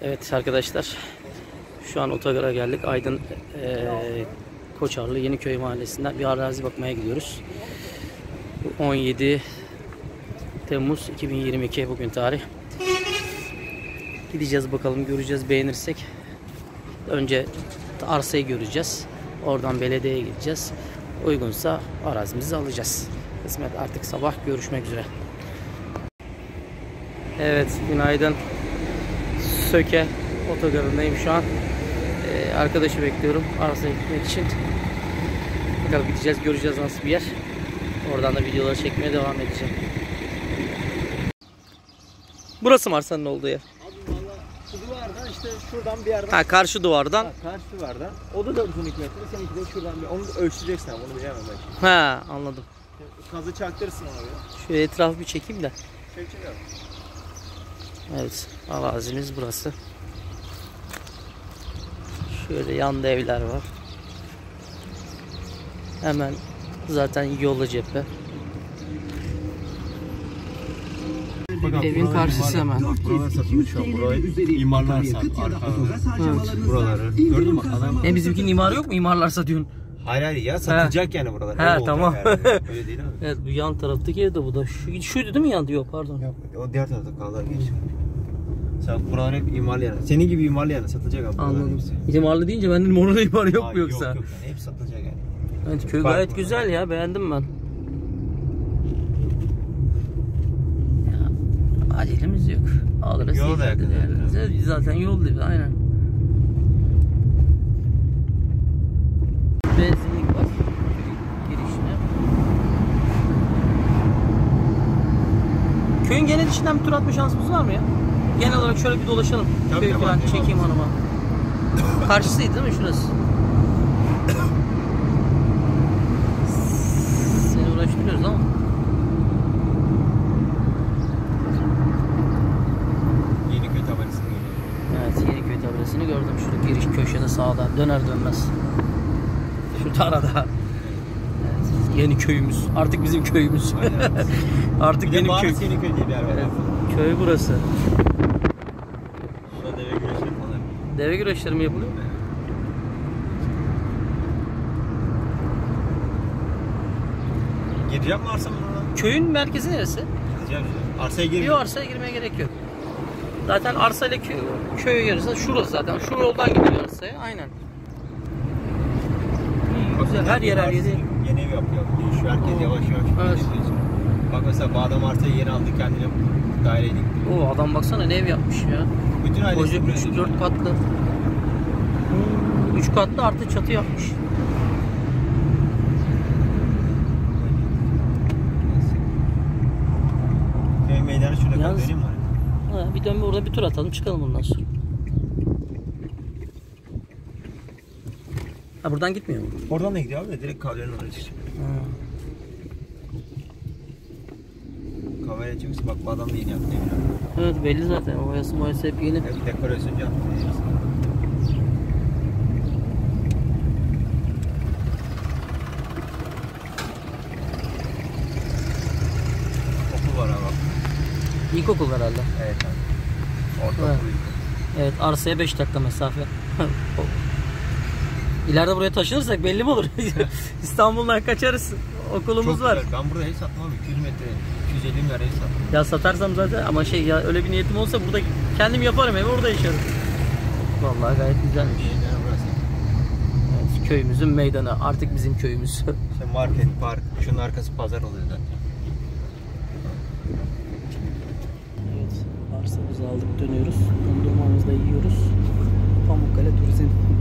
Evet arkadaşlar, şu an otogara geldik. Aydın Koçarlı Yeniköy Mahallesi'nden bir arazi bakmaya gidiyoruz. 17 Temmuz 2022 bugün tarih. Gideceğiz bakalım, göreceğiz, beğenirsek. Önce arsayı göreceğiz. Oradan belediyeye gideceğiz. Uygunsa arazimizi alacağız. Kısmet artık sabah görüşmek üzere. Evet, günaydın. Söke otogarındayım şu an. Arkadaşı bekliyorum arsaya gitmek için. Bakalım gideceğiz, göreceğiz nasıl bir yer. Oradan da videoları çekmeye devam edeceğim. Burası mı arsanın olduğu yer? Abi valla şu duvardan işte şuradan bir yerden. Ha, karşı duvardan. Ha, karşı duvardan. O da 12 metre. Seninki de şuradan bir. Onu da ölçeceksin ama onu bilemem belki. Ha, anladım. Kazı çaktırırsın abi. Şöyle etrafı bir çekeyim de. Çek abi. Evet, arazimiz burası. Şöyle yanda evler var. Hemen zaten yolu cephe. Evin karşısı hemen. Buralar satılmış şu an. Burayı imarlar sattı. Evet. Buraları. Gördün mü? Adam... Bizimkinin imarı yok mu? İmarlar satıyorsun. Hayır ya, satılacak yani buralar. He, tamam. Yani. Öyle değil mi? Evet, bu yan taraftaki ev de bu da. Şuydu değil mi yandı? Yok, pardon. Yok, o diğer tarafta kaldı, geç. Sen buralar hep imarlı yani. Senin gibi imarlı yani, satılacak abi. Anladım. İmarlı deyince ben dedim orada imar yok mu yoksa? Yok yani, hep satılacak yani. Evet, köy gayet güzel ya, beğendim ben. Ya, acelemiz yok. Alırız. Yol da yakın. Zaten yol değil, aynen. Benzinlik var. Girişine. Köyün genel içinden bir tur atma şansımız var mı ya? Genel olarak şöyle bir dolaşalım. Köy falan çekeyim hanıma. Karşısıydı değil mi şurası? Seni uğraştırıyoruz ama. Yeniköy tabelasını gördüm. Evet, Yeniköy tabelasını gördüm. Şurada giriş köşede sağda, döner dönmez. Şurada arada. Evet, Yeniköy'ümüz. Artık bizim köyümüz. Artık benim köy. Yeniköy diye bir yer var. Evet, köy burası. Şurada deve güreşleri falan. Deve güreşleri mi yapılıyor? Gireceğim mi arsam ona? Köyün merkezi neresi? Gideceğim şimdi. Arsaya girmiyor. Yok, arsaya girmeye gerek yok. Zaten arsayla köy yarısı şurası zaten. Şu yoldan gidiyor arsaya. Aynen. Güzel. Her yer yeni ev yapıyor. Şu herkes yavaş yavaş. Evet. Bak mesela bu adam arsayı yeni aldı, kendine daire edildi. Oo, adam baksana ne ev yapmış ya. Bütün ailesi 3-4 katlı. 3 katlı artı çatı yapmış. Köy meydanı şurada kadar döneyim mi? Ha, bir dön orada bir tur atalım, çıkalım bundan sonra. Ha, buradan gitmiyor mu? Oradan da gidiyor abi de, direkt kahvenin oraya çıkacak. Kahveye çıkmışsın, bak bu adam da yeni yaptı evini. Evet, belli zaten. Oyası hep yeni. Hep dekorasyon yaptı. Okul var abi. İlkokul herhalde. Evet abi. Ortaokul. Evet. Evet, arsaya 5 dakika mesafe. İleride buraya taşınırsak belli mi olur? İstanbul'dan kaçarız. Okulumuz çok var. Güzel. Ben burada ev satmam abi. 200 metre, 250 metre ev satmam. Ya satarsam zaten, ama ya öyle bir niyetim olsa burada kendim yaparım evi, orada yaşarım. Vallahi gayet güzelmiş. Evet, köyümüzün meydanı. Artık bizim köyümüz. İşte market, park, şunun arkası pazar oluyor zaten. Evet, arsamızı aldık, dönüyoruz. Dondurmamızı da yiyoruz. Pamukkale Turizm